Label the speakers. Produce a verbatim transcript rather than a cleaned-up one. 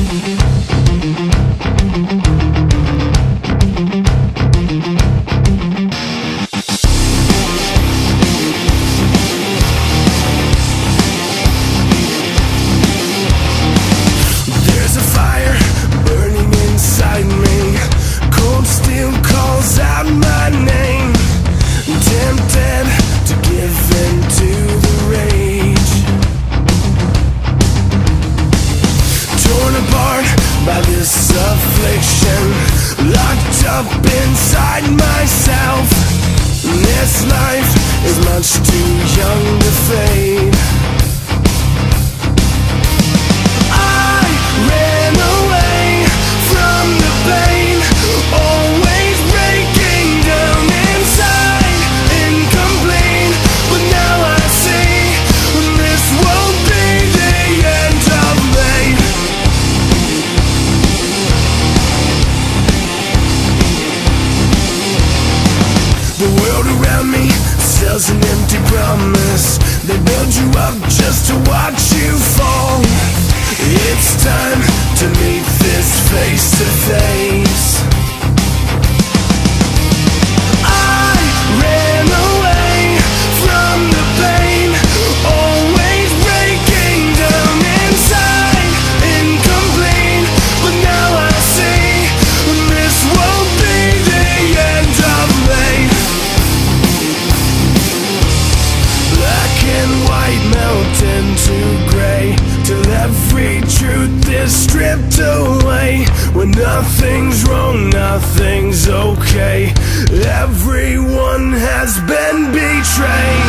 Speaker 1: affliction, locked up inside myself. This life is much too young to fade. I ran away from the pain, always breaking down inside, incomplete. But now I see this won't be the end of me. The world around me sells an empty promise. They build you up just to watch you fall. It's time to meet this face to face. I ran away from the pain, always breaking down inside, incomplete. But now I see this won't be the end of me. Black and white melt into grey, till every truth is stripped away. When nothing's wrong, nothing's okay. Everyone has been betrayed.